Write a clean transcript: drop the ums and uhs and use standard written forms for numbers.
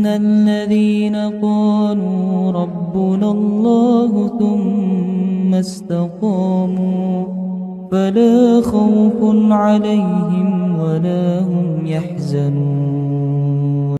إن الذين قالوا ربنا الله ثم استقاموا فلا خوف عليهم ولا هم يحزنون.